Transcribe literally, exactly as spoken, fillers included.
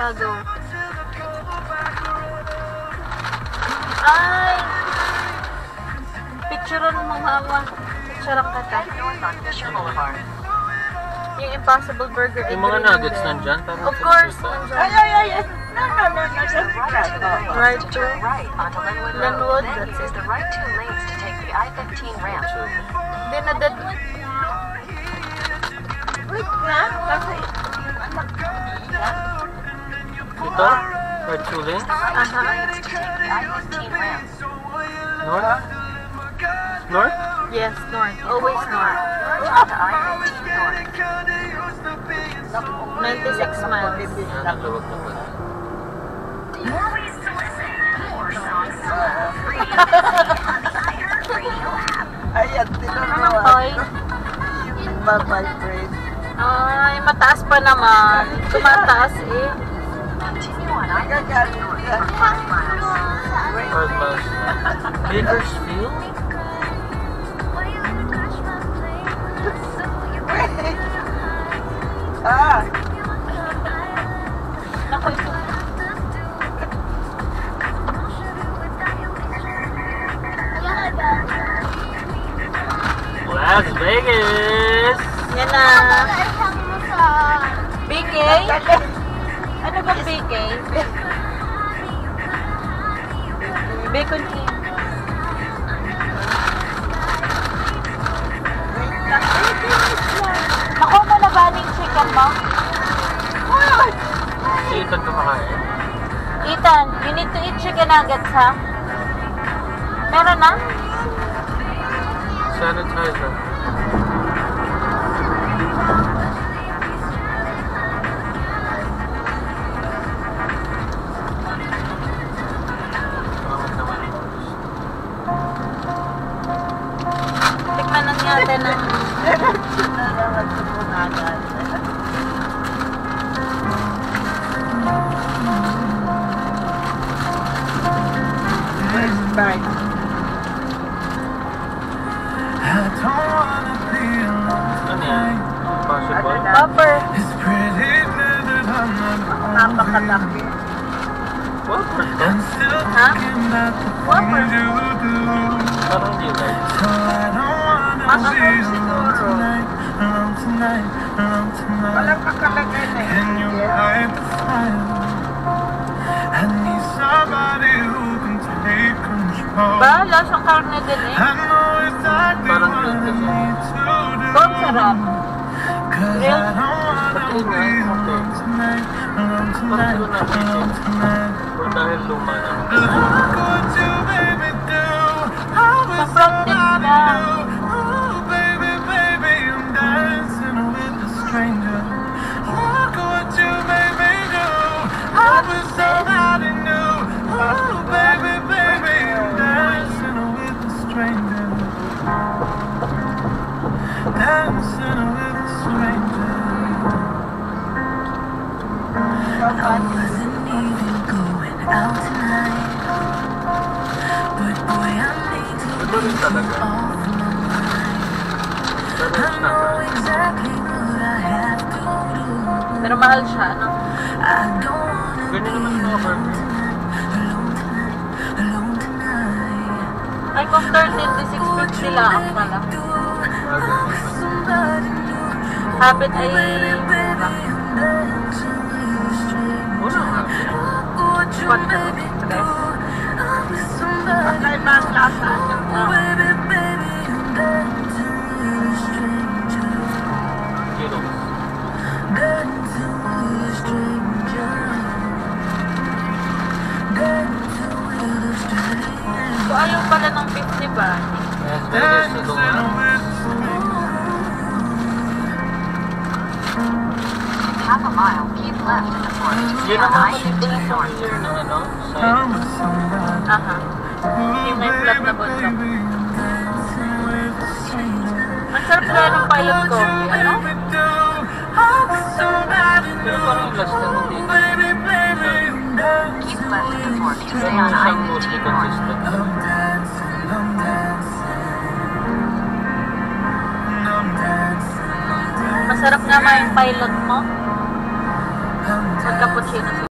Chicago. Ay! Picturean mo, mama. Picturean ka ta. Yung Impossible Burger. Yung mga nuggets nandyan? Of course, nandyan. Ay, ay, ay, ay. No, no, no, no. Right to Linwood. That's it. The right two lanes to take the I fifteen ramp. Then na dead. Wait na. Kasi, Ito? Right two lanes? Aha. Lanes to take the I fifteen ramp. North? North? Yes, north. Always north. Onto I fifteen north. ninety-six miles. Yan, ang luwag na pala. More ways to listen. More songs to love. Radio on the iHeartRadio app. ayan, Ano tinuruan. toy? Yung nagbabibrate. Ay, mataas pa naman. Tumataas eh. Continue on I Nagagalit fifteen north ka. for five miles. Five miles. Bakersfield? Ah, Naku, ito. Las Vegas! Yan na. B K? Ano bang B K? Bacon King. Nakuha mo na ba ng chicken mo? Si Ethan kumakain. Ethan, you need to eat chicken nuggets, ha? Meron na? Sanitizer. Tikman lang natin ng... bye. Ano yan? Impossible? Buffer. Napakalaki. Whopper to? Ha? Whopper. Parang hindi right. Masarap siguro. Walang kakalagay na yun. Ba? Lasang karne din eh. Parang grilled kasi. Bom, sarap. Grilled. Pati na, okay. Parang doon natin o dahil luma na. Sa front din lang. Ito rin talaga. Pero it's not bad. Pero mahal siya, no? Ganyan naman yung mga burger. Ay, kung thirty-six fifty lang pala. Habit ay mura. Mura nga. Quattro. Tres. At na ibang lasa. Kilo. So, ayaw pala ng fifty ba? Las Vegas na doon. Half a mile, keep left in the forest to stay Yun on naman I pala ito fifteen yung north. familiar ng ano, side. Aha. Yung may flat na bundok. Ang sarap kaya ng pilot coffee, ano? Pero parang yung last na hindi. Keep left in the forest to stay Pero on I isang mostly fifteen north. consistent. Masarap nga yung pilot mo. Mag cappuccino.